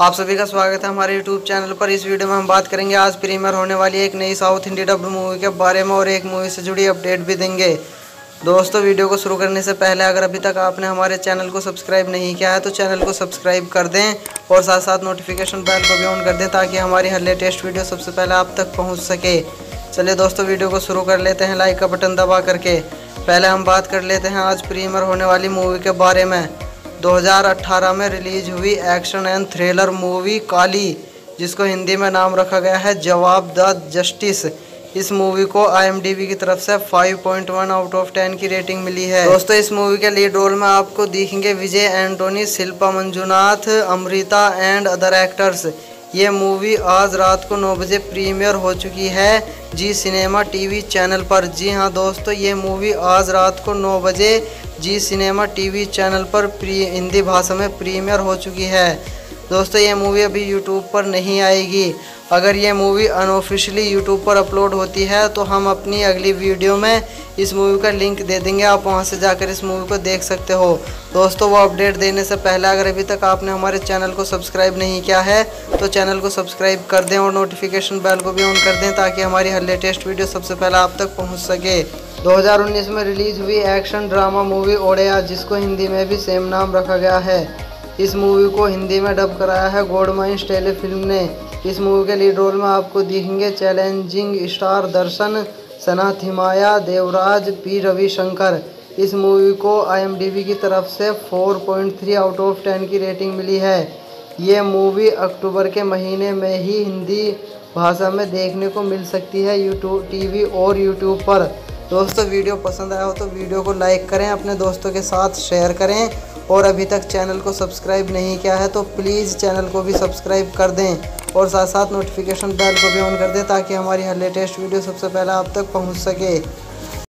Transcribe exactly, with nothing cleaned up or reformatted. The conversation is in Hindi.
आप सभी का स्वागत है हमारे यूट्यूब चैनल पर। इस वीडियो में हम बात करेंगे आज प्रीमियर होने वाली एक नई साउथ हिंदी डब्ड मूवी के बारे में और एक मूवी से जुड़ी अपडेट भी देंगे। दोस्तों, वीडियो को शुरू करने से पहले अगर अभी तक आपने हमारे चैनल को सब्सक्राइब नहीं किया है तो चैनल को सब्सक्राइब कर दें और साथ साथ नोटिफिकेशन बेल को भी ऑन कर दें ताकि हमारी हर लेटेस्ट वीडियो सबसे पहले आप तक पहुँच सके। चलिए दोस्तों, वीडियो को शुरू कर लेते हैं लाइक का बटन दबा करके। पहले हम बात कर लेते हैं आज प्रीमियर होने वाली मूवी के बारे में। दो हज़ार अठारह में रिलीज हुई action and thriller movie Kaali, जिसको हिंदी में नाम रखा गया है जवाब द जस्टिस। इस मूवी को आई एम डी बी की तरफ से five point one out of ten की रेटिंग मिली है। दोस्तों, इस मूवी के लीड रोल में आपको दिखेंगे Vijay Antony, Shilpa Manjunath, Amrita and other actors. ये मूवी आज रात को नौ बजे प्रीमियर हो चुकी है जी सिनेमा टीवी चैनल पर। जी हाँ दोस्तों, ये मूवी आज रात को नौ बजे जी सिनेमा टीवी चैनल पर प्री हिंदी भाषा में प्रीमियर हो चुकी है। दोस्तों, ये मूवी अभी यूट्यूब पर नहीं आएगी। अगर ये मूवी अनऑफिशियली यूट्यूब पर अपलोड होती है तो हम अपनी अगली वीडियो में इस मूवी का लिंक दे देंगे, आप वहां से जाकर इस मूवी को देख सकते हो। दोस्तों, वो अपडेट देने से पहले अगर अभी तक आपने हमारे चैनल को सब्सक्राइब नहीं किया है तो चैनल को सब्सक्राइब कर दें और नोटिफिकेशन बेल को भी ऑन कर दें ताकि हमारी हर लेटेस्ट वीडियो सबसे पहले आप तक पहुँच सके। दो हज़ार उन्नीस में रिलीज हुई एक्शन ड्रामा मूवी ओडेया, जिसको हिंदी में भी सेम नाम रखा गया है। इस मूवी को हिंदी में डब कराया है गोल्ड माइंस टेलीफिल्म ने। इस मूवी के लीड रोल में आपको दिखेंगे challenging star Darshan, Sana Thimmaiah, Devaraj, P Ravishankar. इस मूवी को आई एम डी बी की तरफ से four point three out of ten की रेटिंग मिली है। ये मूवी अक्टूबर के महीने में ही हिंदी भाषा में देखने को मिल सकती है यूट्यूब टीवी और यूट्यूब पर। दोस्तों, वीडियो पसंद आया हो तो वीडियो को लाइक करें, अपने दोस्तों के साथ शेयर करें और अभी तक चैनल को सब्सक्राइब नहीं किया है तो प्लीज़ चैनल को भी सब्सक्राइब कर दें और साथ साथ नोटिफिकेशन बेल को भी ऑन कर दें ताकि हमारी हर लेटेस्ट वीडियो सबसे पहले आप तक पहुंच सके।